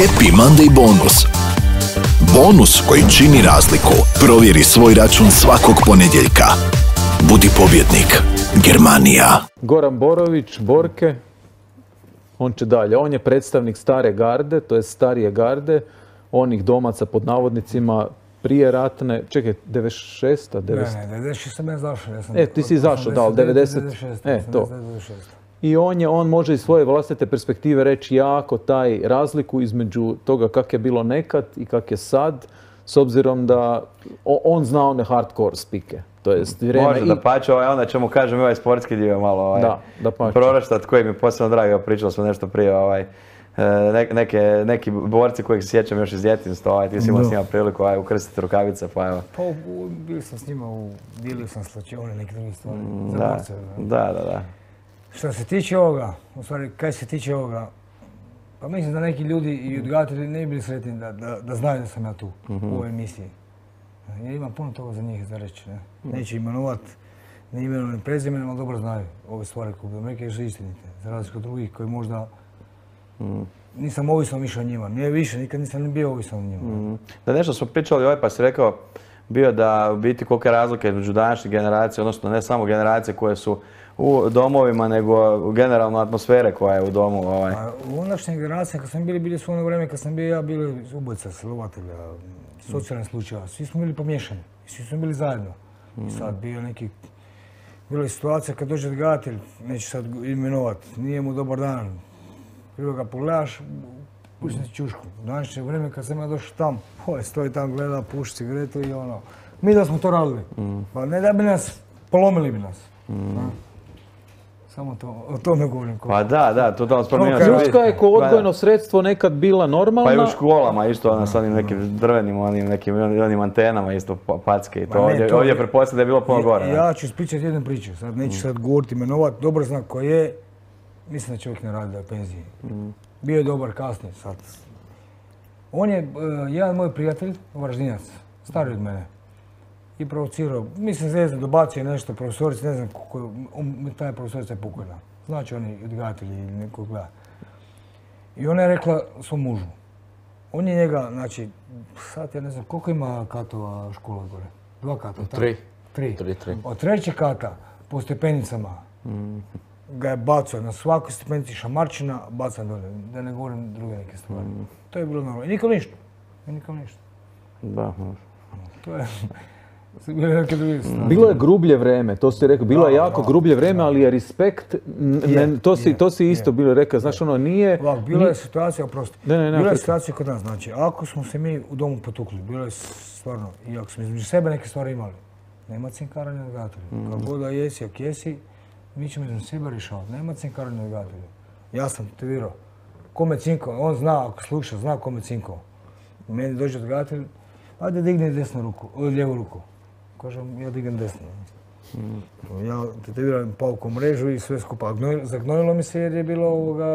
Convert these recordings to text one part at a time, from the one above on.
Happy Monday bonus. Bonus koji čini razliku. Provjeri svoj račun svakog ponedjeljka. Budi pobjednik. Germanija. Goran Borović, Borke, on će dalje. On je predstavnik stare garde, to je starije garde, onih domaca pod navodnicima prije ratne, čekaj, 96. Ne, 96. sam ja zašao. Ti si zašao, da, ali 90. To. I on može iz svoje vlastite perspektive reći jako taj razliku između toga kak je bilo nekad i kak je sad, s obzirom da on zna one hardcore spike. To jest vrijeme. Može da pače, onda ćemo kažem ovaj sportski dio malo proraštat koji mi je posebno drago, pričali smo nešto prije, neki borci kojih se sjećam još iz djetinjstva, ti si imao s njima priliku ukrstiti rukavice, pa evo. Pa bili sam s njima, dilio sam slačione, neke druge stvari za borce. Da. Što se tiče ovoga, u stvari, kaj se tiče ovoga, pa mislim da neki ljudi i odgajatelji ne bi bili sretni da znaju da sam ja tu, u ovoj emisiji. Jer ima puno toga za njih za reći, ne? Neću imenovat, ne imenujem prezimenom, ali dobro znaju ove stvari koje neke su istinite, za razliku od drugih koji možda nisam ovisan više o njima. Nije više, nikad nisam ni bio ovisan o njima. Da nešto smo pričali pa si rekao bio da u biti kolika je razlika između današnjih generacija, odnosno ne samo generacije koje su u domovima, nego generalno atmosfere koja je u domu. U ondašnjih generacija, kad smo bili su ono vrijeme kad sam bio ja, bili ubojica, silovatelja, socijalni slučaja, svi smo bili pomiješani, svi smo bili zajedno. I sad bila je situacija kad dođe odgajatelj, neću sad imenovat, nije mu dobar dan, prvo ga pogledaš, pušti si čušku. U današnje vrijeme kad sam ja došao tam, stoji tam, gleda, puši cigaretu i ono. Mi da smo to radili, pa ne da bi nas, polomili bi nas. Samo to, o tome govorim. Pa da, to tamo spominjao. Čuška je ko odgojno sredstvo nekad bila normalna. Pa i u školama isto, s onim nekim drvenim, onim antenama isto packe i to. Ovdje pretpostavljam da je bilo puno gore. Ja ću ispričati jednu priču, sad neću sad govoriti, imenovat, dobro znam ko je, mislim da čovjek ne radi da je u penziji. Bio je dobar kasnije sad. On je jedan moj prijatelj, Varaždinac, stariji od mene. I provocirao, mislim zezno, dobacio nešto profesorici, ne znam kako, taj profesorica je pokojna. Znači oni odgajatelji ili neko gleda. I ona je rekla svom mužu. On je njega, znači, sad ja ne znam koliko ima katova škola gore? 2 kata, tako? 3. Od 3. kata po stepenicama ga je bacao na svakoj stepenici šamarčina, bacan dolje, da ne govorim druge neke stvari. To je bilo normalno. I nikom ništa. Da, to je... Bilo je grublje vreme, to si rekao, bilo je jako grublje vreme, ali je respekt, to si isto bilo rekao, znaš ono nije... Bila je situacija, oprosti, bila je situacija kod nas, znači, ako smo se mi u domu potukli, bilo je stvarno, i ako smo između sebe neke stvari imali, nema cinkaranja odgajatelja. Kako god da jesi, ako jesi, mi ćemo između sebe rješavati, nema cinkaranja odgajatelja. Ja sam motivirao, kome cinkao, on zna, ako sluša, zna kome cinkao. Meni dođe odgajatelj, ajde digni lijevu ruku. Kažem, ja digam desno. Ja tetoviram pauku mrežu i sve skupa. Zagnojilo mi se jer je bilo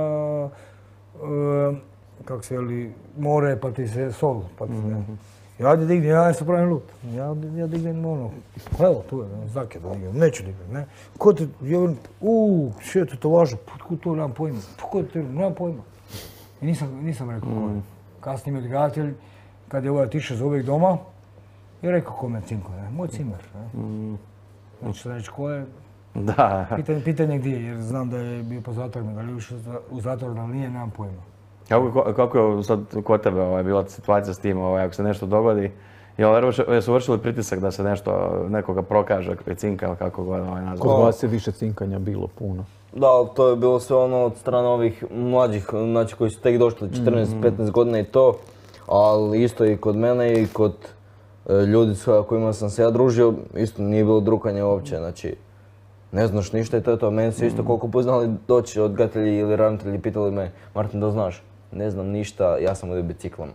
kako se veli, more pa ti se sol. Ja ajde digni, ja se pravim lut. Ja dignem ono, evo tu je, zake da dignem, neću dignem, ne. Ko te, še je to važno, ko to nemam pojma, nemam pojma. I nisam rekao ko je. Kasnije mi odgajatelj, kad je otišao za uvijek doma, i rekao kome cinko, moj cimer. Neću reći ko je, pitanje gdje je, jer znam da je bio po zatvorima, da li je ušao u zatvor, da li nije, nemam pojma. Kako je sad kod tebe bila situacija s tim, ako se nešto dogodi, jesu vršili pritisak da se nešto, nekoga prokaže, cinka ili kako god nazva? Kod vas je više cinkanja bilo puno. Da, ali to je bilo sve ono od strane ovih mlađih, znači koji su tek došli 14-15 godina i to, ali isto i kod mene i kod ljudi s kojima sam se ja družio, isto nije bilo drukanja uopće, znači ne znaš ništa i to je to. Meni su isto koliko poznali doći odgajatelji ili ravnatelji pitali me, Martin, da znaš? Ne znam ništa, ja sam odio biciklom.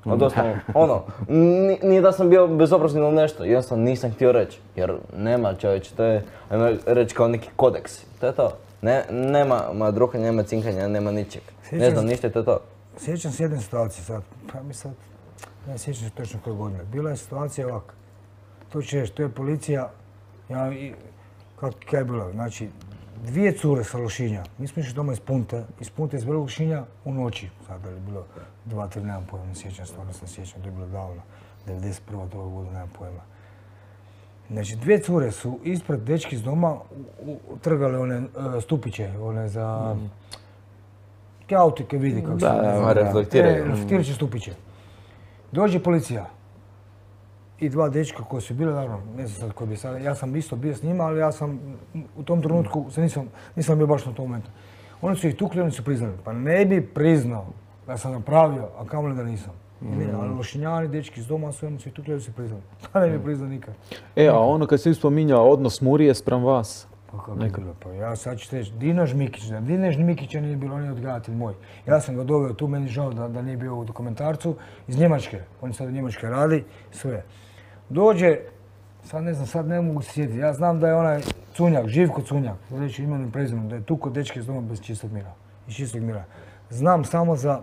Nije da sam bio bezobrazni ili nešto, jednostavno nisam htio reći, jer nema čovječe, to je, ajmo reći kao neki kodeks, to je to. Nema drukanja, nema cinkanja, nema ničeg. Ne znam ništa i to je to. Sjećam se jedne situacije sad, pa mi sad, ne sjećam se točno koje godine. Bila je situacija ovak, to će reći, to je policija, kako je bilo, znači 2 cure sa Lošinja. Mi smo išli doma iz Punte iz Velikog Lošinja u noći. Sada je bilo 2-3, nemam pojma, ne sjećam, stvarno se sjećam, to je bilo davno. 91. toga godina, nemam pojma. Znači, 2 cure su ispred dečki iz doma trgale one stupiće, one za... auto koje vidi kako se... Da, reflektiraju. Reflektirajuće stupiće. Dođe policija. I 2 dečka koji su bili, naravno, ne znam sad koji bi sad, ja sam isto bio s njima, ali ja sam u tom trenutku nisam bio baš na tom momentu. Oni su ih tukli, oni su priznali. Pa ne bi priznao da sam napravio, a kamoli da nisam. Ali Lošinjani, dečki iz doma su, oni su ih tukli, oni su priznali. Pa ne bi priznao nikad. A ono kad si spominjao odnos Murije spram vas? Pa kako je bilo, pa ja sad ću reći, Dino Žmikića nije bilo, on je odgajatelj moj. Ja sam ga doveo tu, meni žao da nije bio u dokumentarcu, iz Njemačke. On sad u Njemačkoj radi, sve. Dođe, sad ne mogu se sjetiti, ja znam da je onaj Cunjak, Živko Cunjak, reći imenom i prezimenom, da je tuko dečke iz doma bez čistog mira. Znam samo za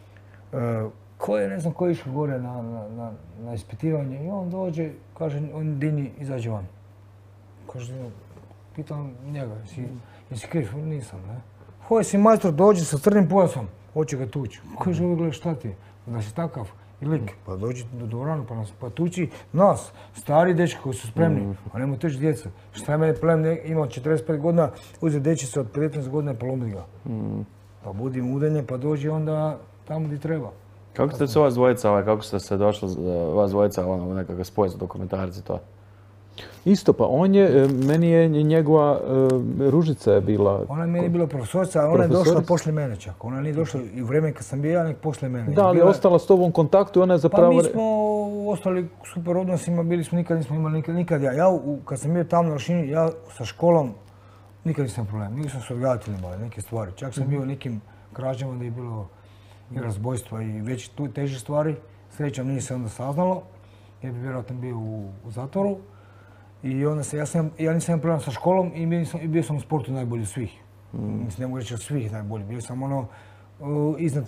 ko je išao gore na ispitivanje i on dođe, kaže, on Dini, izađe van. Kaže, pitam njega, jesi kriv? Nisam, ne. Hoj si majstor, dođe sa crnim pojasom, hoće ga tući. Kaže, ovo gledaj šta ti, da si takav i lik, pa dođi do dvoranu pa tući nas, stari dečki koji su spremni, a nemoj tući djeca. Šta je mene problem, imao 45 godina, uzeti dječice od 15 godina i polomiti ga. Pa budi mudenje, pa dođi onda tamo gdje treba. Kako ste se vas dvojica, kako ste se došli, vas dvojica u nekakav spoj za dokumentarci to? Isto, pa meni je njegova Ružica je bila... Ona je meni bila profesorica, a ona je došla poslije mene čak. Ona nije došla i u vrijeme kad sam bio ja, nek poslije mene. Da, ali je ostala s tobom u kontaktu i ona je zapravo... Pa mi smo ostali super odnosima, bili smo, nikad nismo imali nikad ja. Kad sam bio tamo na Lošinji, ja sa školom nikad nisam problem. Nikad sam s odgajateljima imali neke stvari. Čak sam bio u nekim krađama gdje je bilo i razbojstva i već teže stvari. Srećom nije se onda saznalo, jer bi vjerojatno bio u zatvoru. I onda ja nisam imao problem sa školom i bio sam u sportu najbolji od svih. Mislim, ne mogu reći od svih najbolji. Bio sam iznad,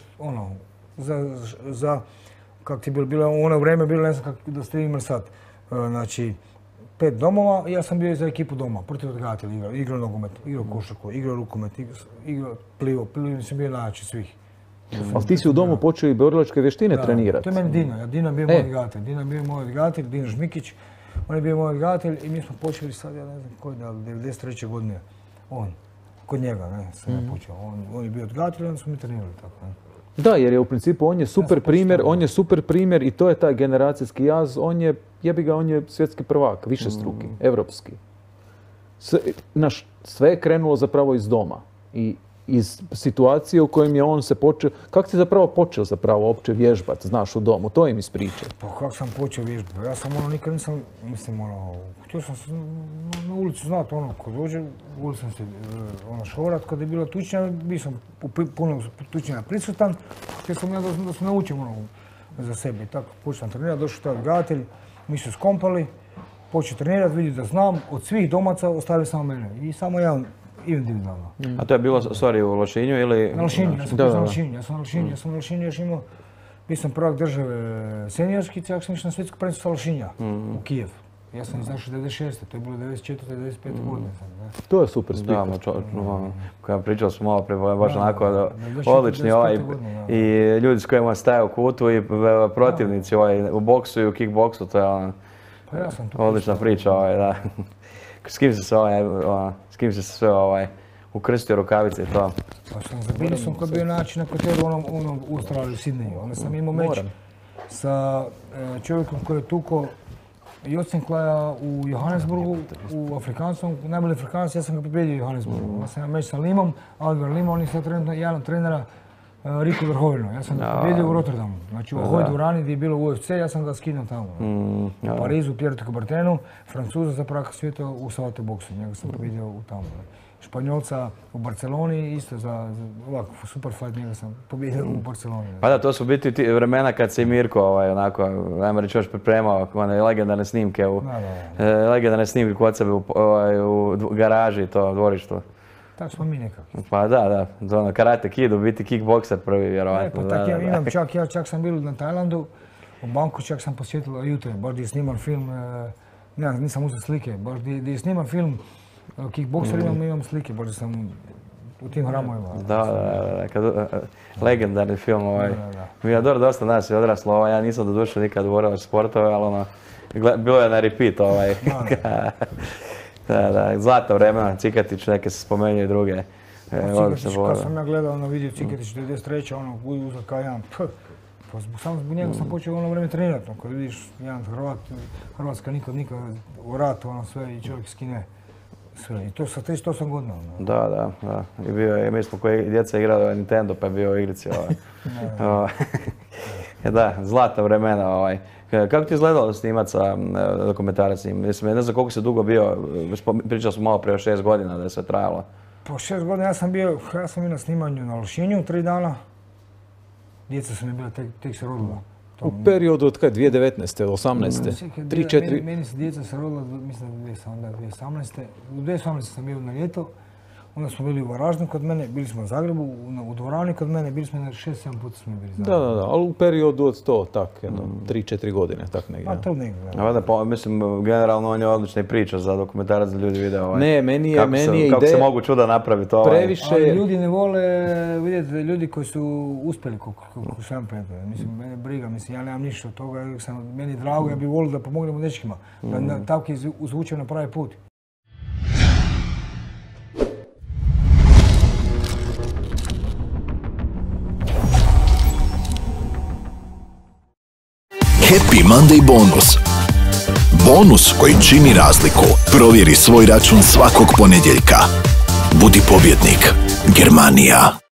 za, kako ti bilo, u ono vrijeme bilo, ne znam kako da ste imali sad. Znači, 5 domova i ja sam bio za ekipu doma, protiv odgajatelja igrao nogomet, igrao košarku, igrao rukomet, igrao plivo sam bio najjači svih. Ali ti si u domu počeo i borilačke vještine trenirati? To je meni Dino, Dino je bio moj odgajatelj, Dino Žmikić. On je bio moj odgajatelj i mi smo počeli sad, ja ne znam koji da, 93. godine, kod njega, ne, sam ja počeo. On je bio odgajatelj i onda smo mi trenirali tako, ne. Da, jer je u principu on je super primjer i to je taj generacijski jaz, on je svjetski prvak, višestruki, evropski. Sve je krenulo zapravo iz doma i iz situacije u kojem je on se počeo... Kako si zapravo počeo uopće vježbati, znaš, u domu? To im ispričaj. Pa kako sam počeo vježbati? Ja sam nikad nisam, mislim, htio sam se na ulicu znati, kad dođe, volio sam se šorat, kad je bila tučnja, bio sam puno tučnjena prisutan, htio sam ja da se naučim za sebe. Tako, počeo sam trenirati, došao taj odgajatelj, mi su skompali, počeo trenirati, vidi da znam, od svih domaca ostavili samo mene i samo ja individualno. A to je bilo, u Lošinju ili... Na Lošinju, ja sam na Lošinju još imao, bio sam prvak države seniorski, čak sam išao na svjetsko prvenstvo sa Lošinja u Kijev. Ja sam izašao 96. To je bilo 94. 95. godine. To je super spik. Da, koja pričali smo malo prije, baš onako odlični i ljudi s kojima staje u kutu i protivnici u boksu i u kickboksu, to je odlična priča, da. S kim se sve ukrstio rukavice i to? Bili sam koji je bio način na koteru u Australiji, u Sidneju. Onda sam imao meč sa čovjekom koji je tukao Jocenklaja u Johannesburgu, u Afrikancom, najbolji Afrikanac, ja sam ga pobjedio u Johannesburgu. Onda sam imao meč sa Limom, Albert Lima, on je sad trenutno jedan od trenera Riku Verhovenu. Ja sam ga pobjedio u Rotterdamu. Znači u ovoj dvorani gdje je bilo UFC, ja sam ga skinuo tamo. U Parizu, Pierre de Coubertinu, Francuza za prvaka svijeta u savate boksu. Njega sam pobjedio tamo. Španjolca u Barceloni, isto za ovako super fight, njega sam pobjedio u Barceloni. Pa da, to su biti vremena kad se i Mirko onako, ajmo reći, još pripremao one legendarne snimke kod sebe u garaži, to dvorištu. Tako smo mi nekako. Pa da, Karate Kid, u biti kickbokser prvi, vjerovatno. Pa tako ja imam, čak sam bio na Tajlandu, u Banku čak sam posjetila jutre, baš gdje je sniman film, nisam uzeo slike, baš gdje je sniman film Kickbokserima imam slike, pošto sam u tim hramovima. Legendarni film. Mi je dosta nas je odraslo, ja nisam do duše nikad borilačke sportove, ali bilo je na repeat. Zlata vremena, Cikatić, neke se spomenju i druge. Cikatić, kad sam ja gledao vidio Cikatić 93. Uzak kao jedan, samo zbog njega sam počeo vreme trenirati. Kad vidiš jedan Hrvatska nikad u ratu, sve i čovjek skine sve. I to sa 38 godina. Da. I bio je, mi smo koji djeca igrali Nintendo, pa je bio u igrici. Da, zlata vremena. Kako ti je izgledalo snimat sa dokumentarac s njim? Mislim, ne znam koliko se dugo bio, pričali smo malo prije 6 godina da je sve trajalo. Po 6 godina ja sam bio na snimanju na Lošinju 3 dana. Djeca su mi bila, tek se rodila. U periodu od kada? 2019. 18. 3-4... Meni se djeca se rodila, mislim da 2018. U 2018. sam bio na ljeto. Onda smo bili u Varaždinu kod mene, bili smo u Zagrebu, u dvorani kod mene, bili smo 6-7 puta smo bili u Zagrebu. Da, ali u periodu od 3-4 godine, tak negdje. A to negdje. Mislim, generalno on je odlična priča za dokumentarac da ljudi vide Ne, meni je ideja... Kako se mogu čuda napraviti previše... Ali ljudi ne vole vidjeti ljudi koji su uspjeli kako sam predstavio. Mislim, mene briga, ja nemam ništa od toga, meni je drago, ja bih volio da pomognemo dečkima, da tako izvučemo na pravi put. Happy Monday bonus. Bonus koji čini razliku. Provjeri svoj račun svakog ponedjeljka. Budi pobjednik. Germanija.